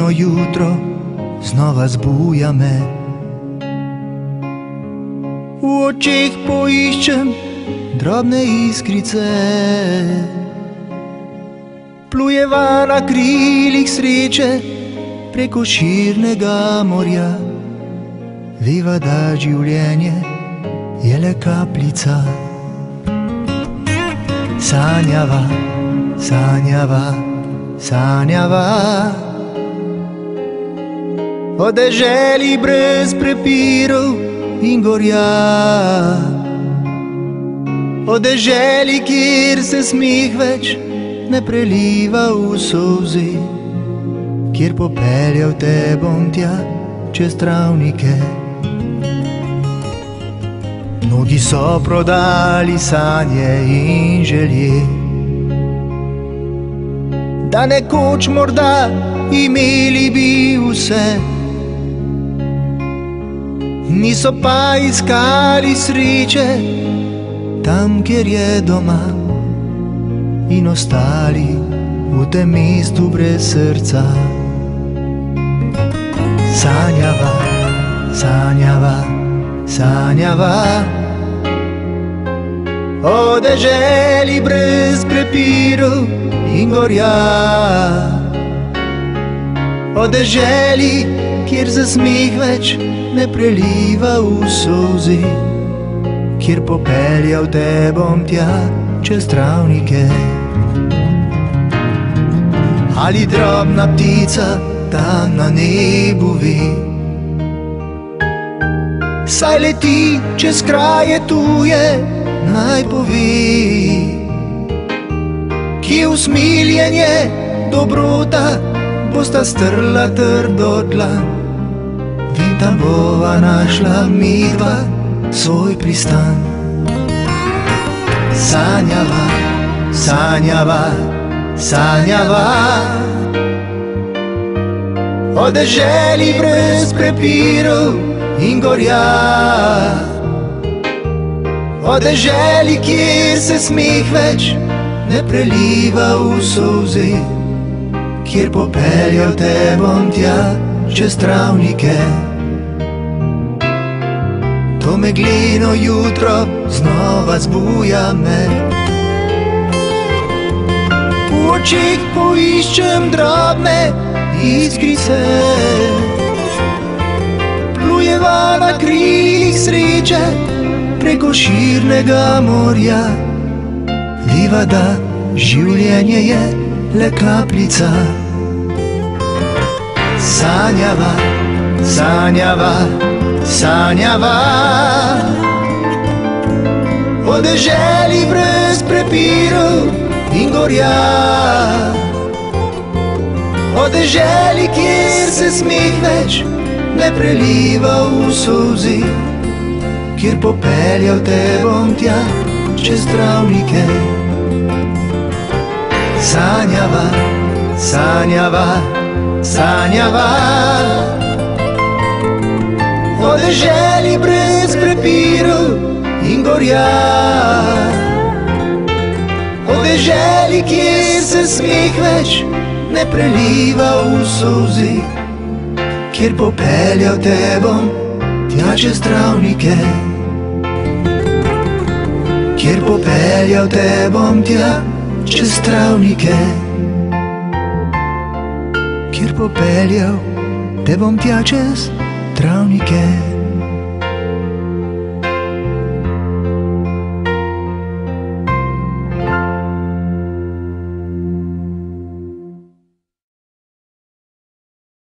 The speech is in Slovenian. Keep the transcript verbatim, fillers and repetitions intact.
meglino jutro znova zbuja me. V očeh poiščem drobne iskrice, plujeva na krilih sreče preko širnega morja. Veva, da življenje je le kapljica. Sanjava, sanjava, sanjava o deželi brez prepirov in gorja, o deželi, kjer se smeh več ne preliva v solzi, kjer popeljal te bom tja čez travnike. Mnogi so prodali sanje in želje, da nekoč morda imeli bi vse. Niso pa iskali sreče tam, kjer je doma, in ostali v tem mestu brez srca. Sanjava, sanjava, sanjava o deželi brez prepirov in gorja, o deželi, kjer se smeh več ne preliva v solzi, kjer popeljal te bom tja čez travnike. Ali drobna ptica tam na nebu ve, saj leti čez kraje tuje, naj pove, kje usmiljenje, dobrota bosta strla trdo dlan. In tam bova našla midva svoj pristan. Sanjava, sanjava, sanjava o deželi brez prepirov in gorja, o deželi, kjer se smeh več ne preliva v solzi, kjer popeljal te bom tja čez travnike. To meglino jutro znova zbuja me, v očeh poiščem drobne iskrice, plujeva na krilih sreče preko širnega morja. Veva, da življenje je le kapljica. Sanjava, sanjava, sanjava o deželi brez prepirov in gorja, o deželi, kjer se smeh več ne preliva v solzi, kjer popeljal te bom tja čez travnike. Sanjava, sanjava, sanjava o deželi brez prepirov in gorja, o deželi, kjer se smeh več ne preliva v solzi, kjer popeljal te bom tja čez travnike, kjer popeljal te bom tja čez travnike, kjer popeljal te bom tja čez travnike.